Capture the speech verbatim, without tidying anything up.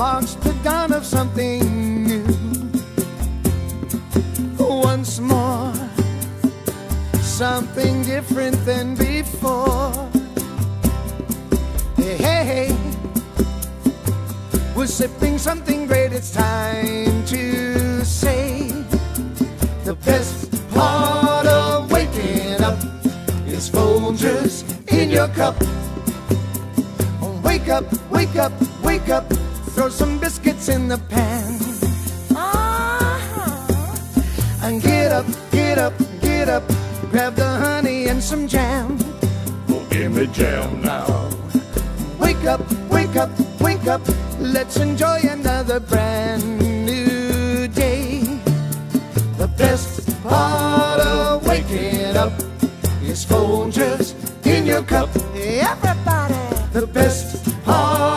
marks the dawn of something new. Once more, something different than before. Hey, hey, hey, we're sipping something great. It's time to say the best part of waking up is Folgers in your cup. Wake up, wake up, wake up, throw some biscuits in the pan. Uh-huh. And get up, get up, get up, grab the honey and some jam. Oh, give me jam now. Wake up, wake up, wake up, let's enjoy another brand new day. The best part of waking up is Folgers in your cup. Everybody, the best part